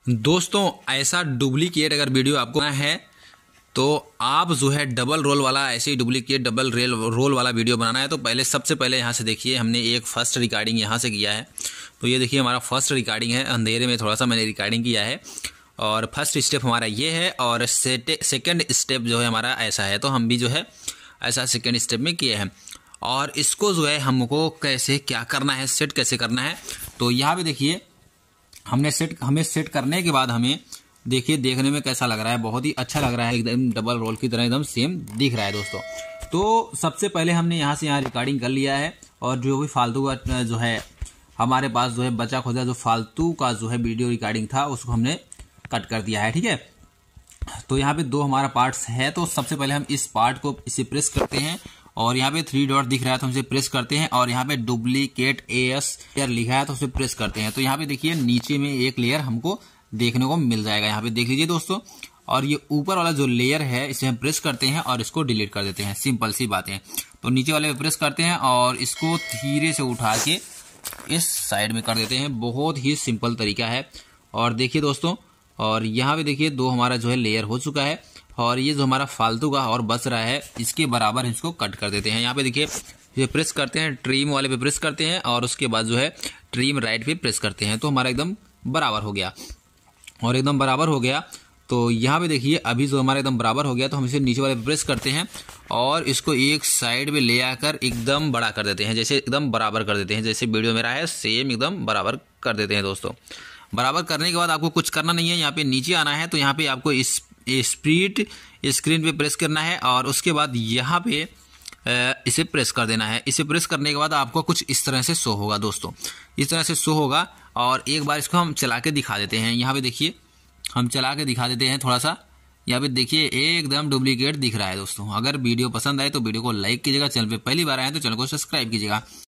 दोस्तों ऐसा डुप्लीकेट अगर वीडियो आपको है तो आप जो है डबल रोल वाला ऐसे ही डुप्लीकेट डबल रोल वाला वीडियो बनाना है तो सबसे पहले यहाँ से देखिए हमने एक फर्स्ट रिकॉर्डिंग यहाँ से किया है। तो ये देखिए हमारा फर्स्ट रिकॉर्डिंग है, अंधेरे में थोड़ा सा मैंने रिकॉर्डिंग किया है और फर्स्ट स्टेप हमारा ये है और सेकंड स्टेप जो है हमारा ऐसा है। तो हम भी जो है ऐसा सेकंड स्टेप में किए हैं और इसको जो है हमको कैसे क्या करना है, सेट कैसे करना है। तो यहाँ पे देखिए हमें सेट करने के बाद हमें देखिए देखने में कैसा लग रहा है, बहुत ही अच्छा लग रहा है, एकदम डबल रोल की तरह एकदम सेम दिख रहा है दोस्तों। तो सबसे पहले हमने यहाँ से यहाँ रिकॉर्डिंग कर लिया है और जो भी फालतू का जो है हमारे पास जो है बचा खुदा जो फालतू का जो है वीडियो रिकॉर्डिंग था उसको हमने कट कर दिया है, ठीक है। तो यहाँ पे दो हमारा पार्ट्स है। तो सबसे पहले हम इस पार्ट को इसे प्रेस करते हैं और यहाँ पे 3 डॉट दिख रहा है तो हम इसे प्रेस करते हैं और यहाँ पे डुप्लीकेट AS लेयर लिखा है तो उसे प्रेस करते हैं। तो यहाँ पे देखिए नीचे में एक लेयर हमको देखने को मिल जाएगा, यहाँ पे देख लीजिए दोस्तों। और ये ऊपर वाला जो लेयर है इसे हम प्रेस करते हैं और इसको डिलीट कर देते हैं, सिंपल सी बात है। तो नीचे वाले पे प्रेस करते हैं और इसको धीरे से उठा के इस साइड में कर देते हैं, बहुत ही सिंपल तरीका है। और देखिए दोस्तों, और यहाँ पे देखिए दो हमारा जो है लेयर हो चुका है और ये जो हमारा फालतू का और बच रहा है इसके बराबर इसको कट कर देते हैं। यहाँ पे देखिए ये प्रेस करते हैं, ट्रिम वाले पे प्रेस करते हैं और उसके बाद जो है ट्रिम राइट पे प्रेस करते हैं तो हमारा एकदम बराबर हो गया और एकदम बराबर हो गया। तो यहाँ पे देखिए अभी जो हमारा एकदम बराबर हो गया तो हम इसे नीचे वाले पे प्रेस करते हैं और इसको एक साइड में ले आकर एकदम बड़ा कर देते हैं, जैसे एकदम बराबर कर देते हैं, जैसे वीडियो मेरा है सेम एकदम बराबर कर देते हैं दोस्तों। बराबर करने के बाद आपको कुछ करना नहीं है, यहाँ पे नीचे आना है तो यहाँ पे आपको स्प्लिट स्क्रीन पे प्रेस करना है और उसके बाद यहाँ पे इसे प्रेस कर देना है। इसे प्रेस करने के बाद आपको कुछ इस तरह से शो होगा दोस्तों, इस तरह से शो होगा। और एक बार इसको हम चला के दिखा देते हैं, यहाँ पे देखिए हम चला के दिखा देते हैं थोड़ा सा। यहाँ पे देखिए एकदम डुप्लीकेट दिख रहा है दोस्तों। अगर वीडियो पसंद आए तो वीडियो को लाइक कीजिएगा, चैनल पे पहली बार आए तो चैनल को सब्सक्राइब कीजिएगा।